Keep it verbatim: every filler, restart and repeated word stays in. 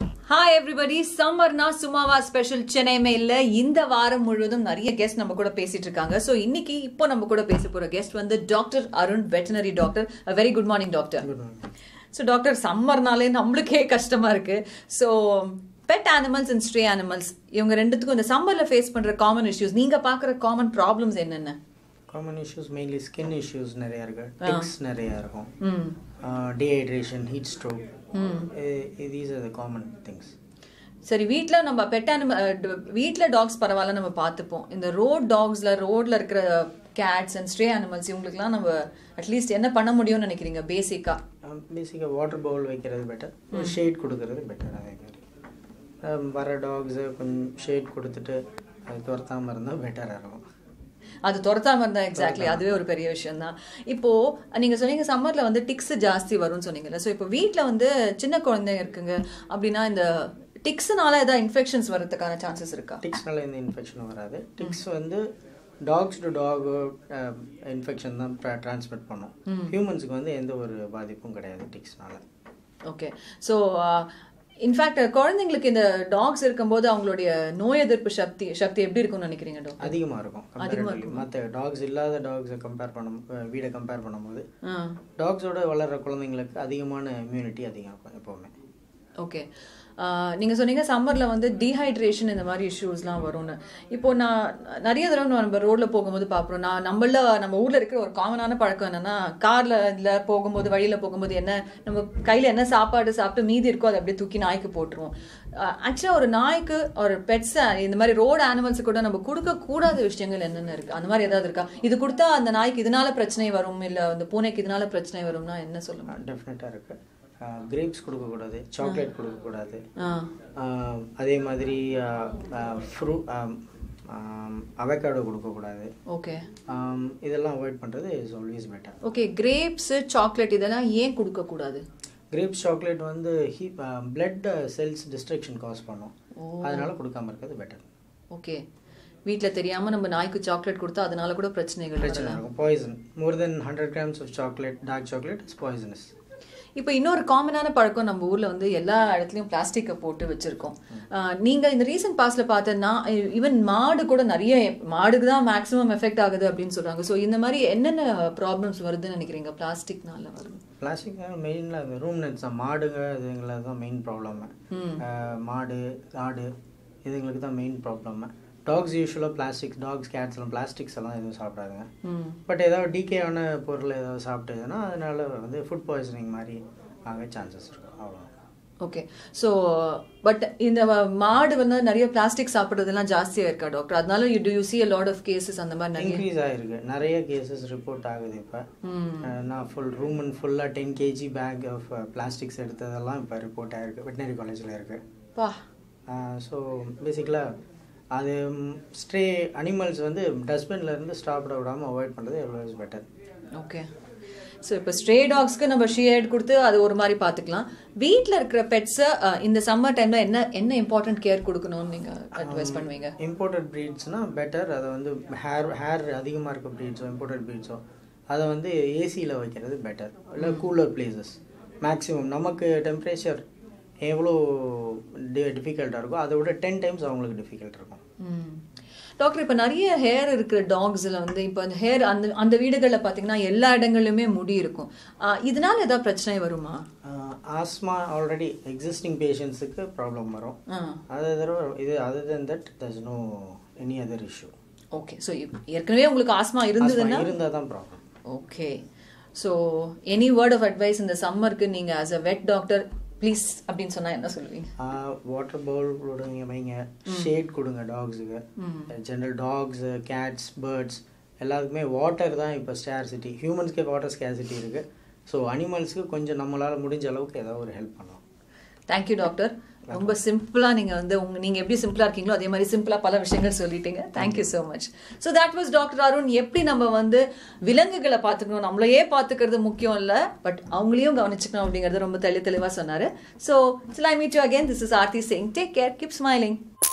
Hi everybody, Summer na Sumava special Chennai me illa இந்த வாரம் முழுவதும் நிறைய கெஸ்ட் நம்ம கூட பேசிட்டு இருக்காங்க. சோ இன்னைக்கு இப்போ நம்ம கூட பேச போற கெஸ்ட் வந்து doctor Arun veterinary doctor. A very good morning doctor. Good morning. So doctor சம்மர்னாலே நம்மளுக்கே கஷ்டமா இருக்கு. So pet animals and stray animals இவங்க ரெண்டுத்துக்கும் இந்த சம்மர்ல ஃபேஸ் பண்ற காமன் இஷ்யூஸ் நீங்க பாக்குற காமன் ப்ராப்ளம்ஸ் என்னென்ன? Common issues mainly skin issues நிறைய இருக்கு. Ticks நிறைய இருக்கும். Dehydration, heat stroke. These are the common things. சரி வீட்ல நம்ம பெட் அனிமல் வீட்ல டாக்ஸ் பரவாயில்ல நம்ம பார்த்துப்போம். இந்த ரோட் டாக்ஸ்ல ரோட்ல இருக்கிற கேட்ஸ் அண்ட் ஸ்ட்ரே அனிமல்ஸ் இவங்களுக்குலாம் நம்ம அட்லீஸ்ட் என்ன பண்ண முடியும்னு நினைக்கிறீங்க பேசிக்கா? பேசிக்கா வாட்டர் பவுல் வைக்கிறது பெட்டர், ஷேட் கொடுக்கறது பெட்டர். அதே மாதிரி வர டாக்ஸை கொஞ்சம் ஷேட் கொடுத்துட்டு அது துரத்தாமல் இருந்தால் பெட்டராக இருக்கும். அது துரத்தாம இருந்தா எக்ஸாக்ட்லி அதுவே ஒரு பெரிய விஷயம் தான். இப்போ நீங்க சொன்னீங்க சம்மர்ல வந்து டிக்ஸ் ஜாஸ்தி வரும்னு சொன்னீங்கல்ல. ஸோ இப்போ வீட்டுல வந்து சின்ன குழந்தைங்க இருக்குங்க அப்படின்னா இந்த டிக்ஸ்னால ஏதாவது இன்ஃபெக்ஷன்ஸ் வரதுக்கான சான்சஸ் இருக்கா? டிக்ஸ்னால எந்த இன்ஃபெக்ஷனும் வராது. டிக்ஸ் வந்து டாக்ஸ் டு டாக் இன்ஃபெக்ஷன் தான் டிரான்ஸ்மிட் பண்ணும். ஹியூமன்ஸுக்கு வந்து எந்த ஒரு பாதிப்பும் கிடையாது டிக்ஸ்னால. ஓகே. ஸோ இன்ஃபேக்ட் குழந்தைங்களுக்கு இந்த டாக்ஸ் இருக்கும்போது அவங்களுடைய நோய் எதிர்ப்பு சக்தி சக்தி எப்படி இருக்கும்னு நினைக்கிறீங்க டாக்டர்? அதிகமாக இருக்கும். அதிகமாக இருக்கும். மற்ற டாக்ஸ் இல்லாத டாக்ஸை கம்பேர் பண்ணும் வீடை கம்பேர் பண்ணும்போது டாக்ஸோட வளர்கிற குழந்தைங்களுக்கு அதிகமான இம்யூனிட்டி அதிகம் இருக்கும் எப்போவுமே. ஓகே. நீங்க சொன்னீங்க சம்மர்ல வந்து டீஹைட்ரேஷன் இந்த மாதிரி இஷ்யூஸ்லாம் வரும்னு. இப்போ நான் நிறைய தடவை நம்ம ரோட்ல போகும்போது பாக்குறோம். நான் நம்மள நம்ம ஊர்ல இருக்கிற ஒரு காமனான பழக்கம் என்னன்னா கார்ல இல்ல போகும்போது வழியில போகும்போது என்ன நம்ம கையில என்ன சாப்பாடு சாப்பிட்டு மீதி இருக்கோ அதை அப்படியே தூக்கி நாய்க்கு போட்டுருவோம். ஆக்சுவலா ஒரு நாய்க்கு ஒரு பெட்ஸ் இந்த மாதிரி ரோடு அனிமல்ஸ் கூட நம்ம கொடுக்க கூடாத விஷயங்கள் என்னென்ன இருக்கு? அந்த மாதிரி ஏதாவது இருக்கா? இது கொடுத்தா அந்த நாய்க்கு இதனால பிரச்சனை வரும் இல்ல அந்த பூனைக்கு இதனால பிரச்சனை வரும்னா என்ன சொல்லுங்க? டெஃபினட்டா இருக்கு. கிரேப்ஸ் கொடுக்கக்கூடாது, சாக்லேட் கொடுக்கக்கூடாது, அதே மாதிரி ஃப்ரூ அவகாடோ கொடுக்கக்கூடாது. ஓகே. இதெல்லாம் அவாய்ட் பண்ணுறது is always better. Okay. Grapes chocolate இதெல்லாம் ஏன் கொடுக்கக்கூடாது? கிரேப்ஸ் சாக்லேட் வந்து ஹீ பிளட் செல்ஸ் டிஸ்ட்ரக்ஷன் காஸ் பண்ணும், அதனால கொடுக்காம இருக்கிறது பெட்டர். ஓகே. வீட்டில் தெரியாமல் நம்ம நாய்க்கு சாக்லேட் கொடுத்தா அதனால கூட பிரச்சனைகள் பிரச்சனை இருக்கும். Poison more than hundred grams of chocolate dark chocolate is poisonous. இப்போ இன்னொரு காமனான பழக்கம் நம்ம ஊர்ல வந்து எல்லா இடத்துலயும் பிளாஸ்டிக்கை போட்டு வச்சிருக்கோம். நீங்க இந்த ரீசன்ட் பாஸ்ட்ல பார்த்தா ஈவன் மாடு கூட நிறைய மாடுக்கு தான் மேக்ஸிமம் எஃபெக்ட் ஆகுது அப்படின்னு சொல்றாங்க. ஸோ இந்த மாதிரி என்னென்ன ப்ராப்ளம்ஸ் வருதுன்னு நினைக்கிறீங்க பிளாஸ்டிக்னால வருது? பிளாஸ்டிக்னால மெயினாக ரூம்னெட்ஸ் தான், மாடுங்க இதுங்களை தான் மெயின் ப்ராப்ளம். மாடு ஆடு இதுங்களுக்கு தான் மெயின் ப்ராப்ளம். டாக்ஸ் யூஸ்வலாக பிளாஸ்டிக் டாக்ஸ் கேட்ஸ் எல்லாம் பிளாஸ்டிக்ஸ் எல்லாம் எதுவும் சாப்பிடாதுங்க. பட் ஏதாவது டீகேயான பொருள் ஏதாவது சாப்பிட்டதுன்னா அதனால வந்து ஃபுட் பாய்சனிங் மாதிரி ஆக சான்சஸ் இருக்கும். அவ்வளோ. ஓகே. ஸோ பட் இந்த மாடு வந்து நிறைய பிளாஸ்டிக் சாப்பிட்றதுலாம் ஜாஸ்தியாக இருக்கா டாக்டர்? அதனால you do you see a lot of cases அந்த மாதிரி நிறைய இன்க்ரீஸ் ஆகிருக்கு. நிறைய கேசஸ் ரிப்போர்ட் ஆகுது. இப்போ நான் ஃபுல் ரூம் அண்ட் ஃபுல்லாக ten KG bag of plastics எடுத்ததெல்லாம் இப்போ ரிப்போர்ட் ஆகிருக்கு. வெட்டினரி காலேஜில் இருக்குது. பா. ஸோ பேசிக்கலாக அது ஸ்ட்ரே அனிமல்ஸ் வந்து டஸ்ட்பின்ல இருந்து சாப்பிட விடாமல் அவாய்ட் பண்ணுறது எவ்வளோ பெட்டர். ஓகே. ஸோ இப்போ ஸ்ட்ரே டாக்ஸ்க்கு நம்ம ஷேட் கொடுத்து அது ஒரு மாதிரி பார்த்துக்கலாம். வீட்டில் இருக்கிற பெட்ஸை இந்த சம்மர் டைமில் என்ன என்ன இம்பார்ட்டன்ட் கேர் கொடுக்கணும்னு நீங்கள் அட்வைஸ் பண்ணுவீங்க? இம்போர்ட்டட் ப்ரீட்ஸ்னா பெட்டர். அதை வந்து ஹேர் ஹேர் அதிகமாக இருக்க ப்ரீட்ஸோ இம்போர்ட்டட் ப்ரீட்ஸோ அதை வந்து ஏசியில் வைக்கிறது பெட்டர். இல்லை கூலர் பிளேசஸ் மேக்ஸிமம் நமக்கு டெம்பரேச்சர் எவ்வளோ டிஃபிகல்ட்டாக இருக்கோ அதை விட டென் டைம்ஸ் அவங்களுக்கு டிஃபிகல்ட் இருக்கும். டாக்டர் இப்போ நிறைய ஹேர் இருக்கிற டாக்ஸில் வந்து இப்போ அந்த ஹேர் அந்த அந்த வீடுகளில் பார்த்தீங்கன்னா எல்லா இடங்கள்லையுமே முடி இருக்கும். இதனால ஏதாவது பிரச்சனை வருமா? ஆஸ்மா ஆல்ரெடி எக்ஸிஸ்டிங் பேஷண்ட்ஸுக்கு ப்ராப்ளம் வரும். அது தவிர இது other than that there is no any other issue. Okay. So ஏற்கனவே உங்களுக்கு ஆஸ்மா இருந்ததுன்னா இருந்தால் தான் problem. Okay. So any word of advice இந்த சம்மருக்கு நீங்கள் as a vet doctor please அப்படின்னு சொன்னா என்ன சொல்லுவீங்க? வாட்டர் பவுல் கொடுங்க, வைங்க, ஷேட் கொடுங்க டாக்ஸுக்கு. ஜென்ரல் டாக்ஸ் கேட்ஸ் பேர்ட்ஸ் எல்லாத்துக்குமே வாட்டர் தான் இப்போ ஸ்கேர்சிட்டி. ஹியூமன்ஸ்க்கே வாட்டர் ஸ்கேர்சிட்டி இருக்கு. ஸோ அனிமல்ஸ்க்கு கொஞ்சம் நம்மளால முடிஞ்ச அளவுக்கு ஏதாவது ஒரு ஹெல்ப் பண்ணலாம். Thank you doctor. ரொம்ப சிம்பிளா நீங்க வந்து உங்க நீங்க எப்படி சிம்பிளா இருக்கீங்களோ அதே மாதிரி சிம்பிளா பல விஷயங்கள் சொல்லிட்டீங்க. Thank you so much. So that was doctor Arun. எப்படி நம்ம வந்து விலங்குகளை பார்த்துக்கணும், நம்மளையே பார்த்துக்கிறது முக்கியம் இல்லை, பட் அவங்களையும் கவனிச்சுக்கணும் அப்படிங்கறது ரொம்ப தெளி தெளிவா சொன்னாரு. So till I meet you again, this is Aarti saying take care, keep smiling.